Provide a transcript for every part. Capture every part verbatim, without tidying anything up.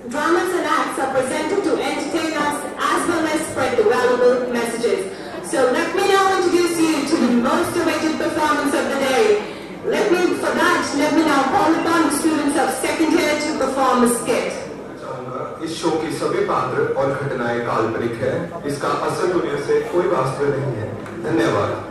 Dramas and acts are presented to entertain us as well as spread the valuable messages. So let me now introduce you to the most awaited performance of the day. Let me, for that, let me now call upon the students of second year to perform a skit. इस show की सभी पात्र और घटनाएं काल्पनिक है, इसका असल दुनिया से कोई वास्ता नहीं है। धन्यवाद।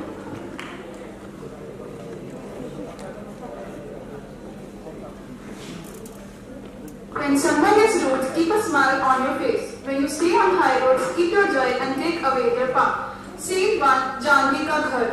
When someone is rude, keep a smile on your face. When you stay on high roads, keep your joy and take away their path. Scene one, Janvi का घर.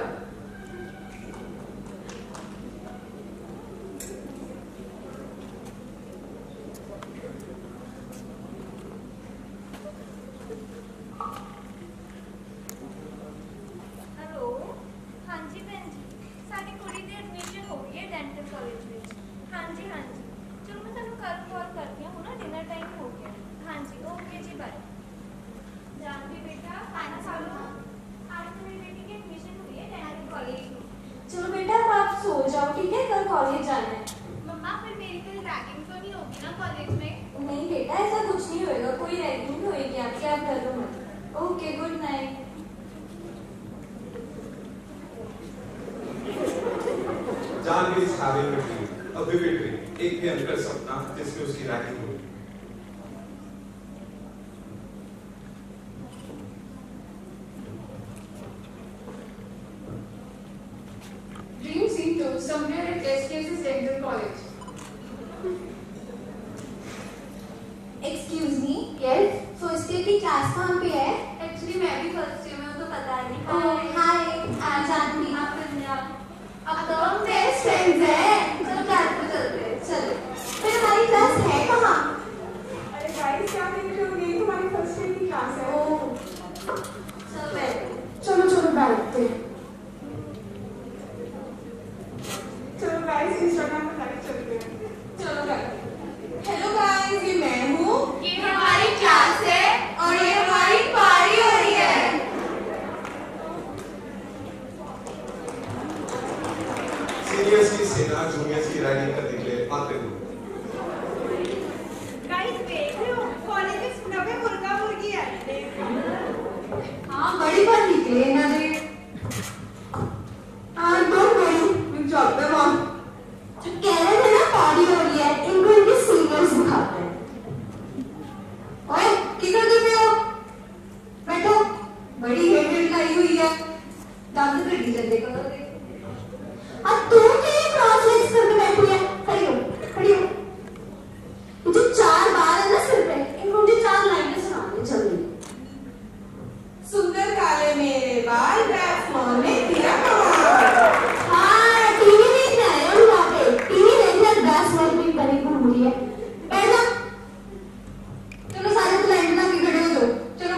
Janvi is having a dream, a vivid dream, एक भयंकर सपना जिसमें उसकी ragging हुई। Dream scene two, somewhere at S K S Dental College. Excuse me, yes. So इसके की क्लास कहाँ पे है? Actually मैं भी फर्स्ट ईयर में हूँ तो पता नहीं। Oh hi, I'm Janvi. आप पंजाब। अब तो हम बेस्ट फ्रेंड्स हैं। चलो क्लास पे चलते हैं। चलो। फिर हमारी क्लास है कहाँ? अरे गाइस क्या देख रहे हो? यही तुम्हारी फर्स्ट ईयर की क्लास है। ओह। चलो बैठ। चलो चलो बैठते हैं। चलो गाइस इंस्टाग्राम पे लाइव चलते हैं। चलो गाइस। हेलो गाइस ये मैं हूँ। ये हमारी क्लास है और ये हमारी पार्टी हो रही है। सीनियर्स की सेना जूनियर्स की रैगिंग करने के लिए आते हुए। गाइस देख रहे हो कॉलेज में नवे मुर्गा मुर्गी है। हाँ बड़ी बात निकले ना दे। हाँ don't worry will job them on. जो कह रहे थे ना पार्टी हो रही है इनको इनके सीनियर्स दिखाते हैं। ओए किधर देख रहे हो? बैठो बड़ी हेडेड लाई हुई है। दांत पे टीचर देखो तो अब तुम क्या क्रॉस लेग्स करके बैठी है? खड़ी हो, खड़ी हो। मुझे चार बार है ना सिर पे, इनको मुझे चार लाइनें सुनानी जल्दी। सुंदर काले मेरे बाल ट्रांसफॉर्म ने किया कमाल। हाँ टीवी देखने आए हो यहाँ पे, टीवी देखने दस मिनट में बनी घूम रही है। बैठ जाओ। चलो सारे तो लाइन बना के खड़े हो जाओ। चलो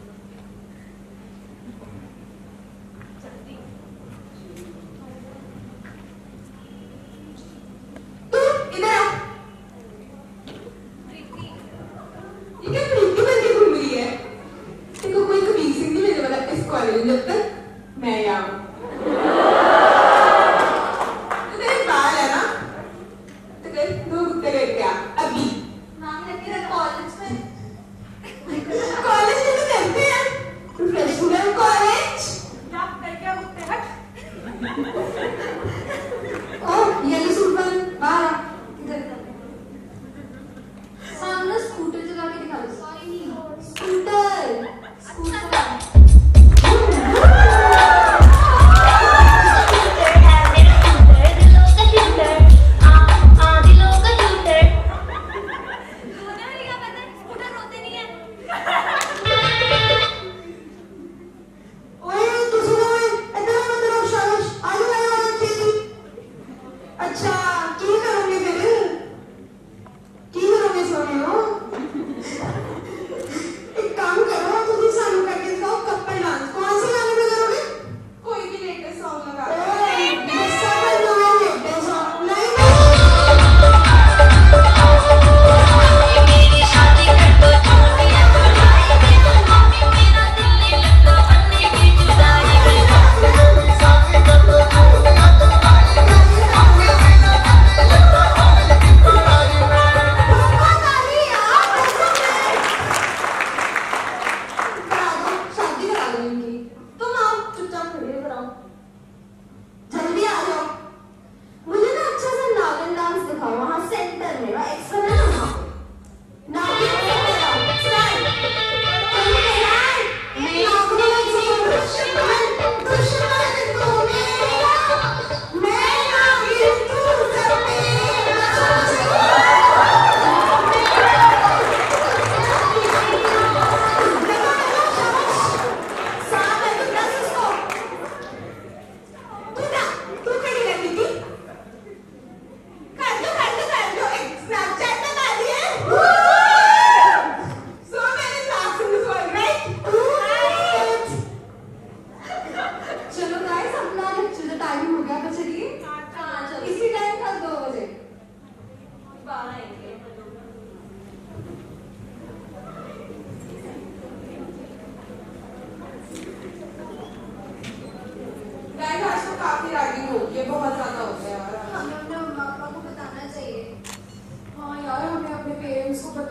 तू इधर आ। ये क्या प्रीति बन के घूम रही है? देखो कोई कमीज नहीं मिलने वाला इस कॉलेज में जब तक मैं यहाँ हूँ। तो तेरे बाल है ना? तो कल दो कुत्ते लेके आ।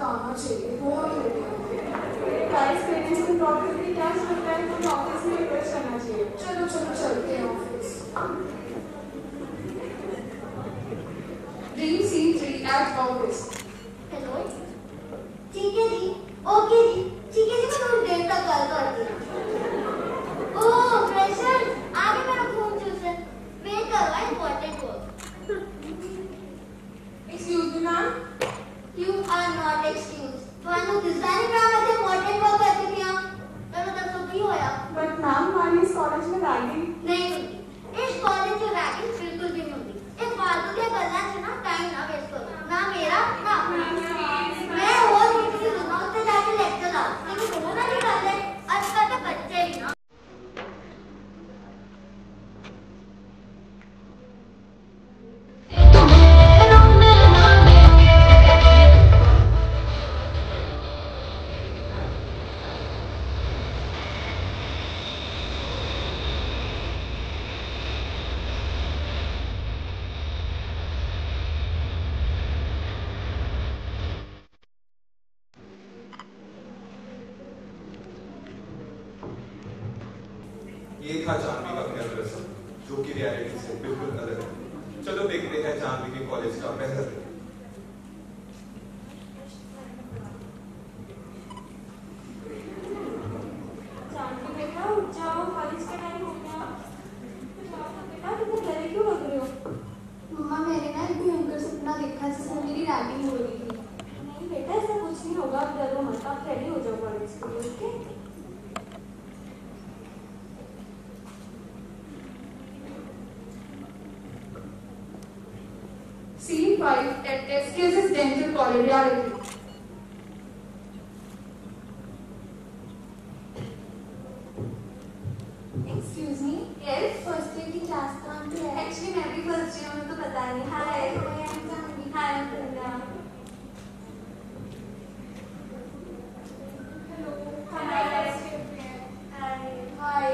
बताना चाहिए, बहुत irritating। गाइस पेरेंट्स को प्रॉब्लम क्या चलता है तो ऑफिस में रिक्वेस्ट करना चाहिए। चलो चलो चलते हैं office. Dream scene three at office. Hello ठीक है जी, ओके जी, ठीक है जी, मैं थोड़ी देर तक कॉल करती हूँ। ओह प्रेशर, आगे मेरा फोन चूस है, वेट करो, important work. Excuse me ma'am, You are not excused। ਤੁਹਾਨੂੰ ਦਿਸਦਾ ਨਹੀਂ ਪਿਆ ਮੈਂ ਤੇ ਇੰਪੋਰਟੈਂਟ वर्क करती थी। चलो तब तो की होया। but ma'am हमारे इस कॉलेज में रैगिंग नहीं होती, इस कॉलेज से रैगिंग बिल्कुल भी नहीं होती। ये फालतू के गल्ला से ना टाइम ना वेस्ट करो, ना मेरा ना अपना। मैं और किसी की सुना उससे जाके लेक्चर ला, लेकिन वो ना नहीं करते आजकल के बच्चे ही ना। ये था जानवी का पहला रस्म, जो कि रियलिटी से बिल्कुल अलग है। चलो देखते हैं जानवी के कॉलेज का पहला दिन। जानवी बेटा उठ जाओ, कॉलेज का टाइम हो गया। बेटा तुम घर क्यों लग रहे हो? मम्मा मैंने ना एक भयंकर सपना देखा जिसमें मेरी रैगिंग हो रही थी। नहीं बेटा ऐसा कुछ नहीं होगा, आप डरो मत, आप रेडी हो जाओ कॉलेज के लिए। Okay Scene five at S K S Dental College Reality. Excuse me? Yes. First year की क्लास कौन सी है? Actually मैं भी first year में तो पता नहीं। Hi. I am Janvi. Hi, I am Prinda. Hello Hi. Hi. Hi.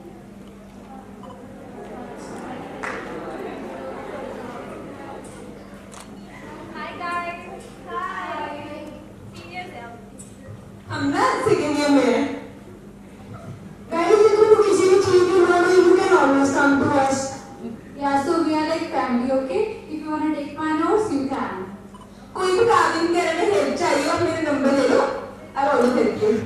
Hi guys. Hi. Seniors here. हम ना सेकेंड ईयर में हैं। पहले देखो तो किसी भी चीज की लोड़ हो, you can always come to us। Yeah, so we are like family, okay? If you wanna take my notes, you can. कोई भी काम वगैरह में हेल्प चाहिए और मेरे नंबर ले लो, I will always help you।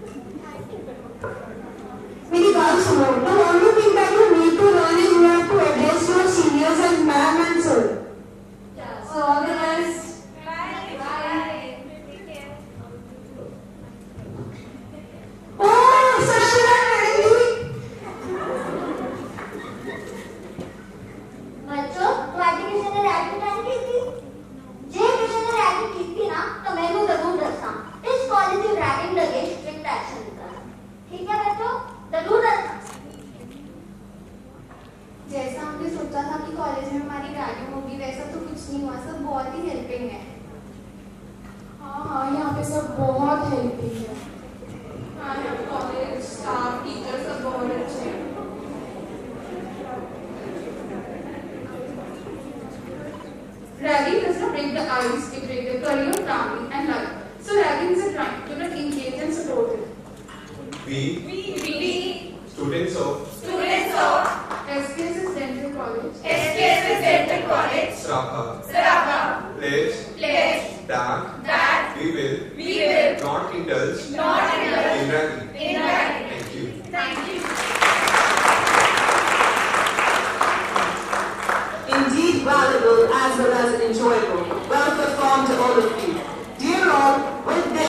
मेरी बात सुनो, the only thing that you need to learn is you have to address your seniors as ma'am and sir। So all the best. Bye. Bye. Take care. Oh, Sashira and Anjali। बच्चों तुम्हारी किसी ने ragging नहीं की थी? जे किसी ने ragging की थी ना तो मैं भी जरूर दसना, इस कॉलेज में रैगिंग लगे स्ट्रिक्ट एक्शन निकालना। ठीक है बच्चों, जरूर दसना। जैसा हमने सोचा था कि कॉलेज में हमारी रैगिंग होगी वैसा तो कुछ नहीं हुआ, सब बहुत ही हेल्पिंग है। हाँ हाँ यहाँ पे सब बहुत हेल्पिंग है। हाँ यहाँ कॉलेज स्टाफ टीचर सब बहुत अच्छे हैं। Ragging does not break the ice, it breaks the career, family and life. So ragging is a crime, do not engage and support it. We, We, we, students of students of S K S S Dental College. S K S S Dental College, Srapa, Sarapa, pledge pledge that that we will we will not indulge not indulge in ragging। in ragging. Thank you। Thank you. Indeed valuable as well as enjoyable. Well performed to all of you. Dear all, with this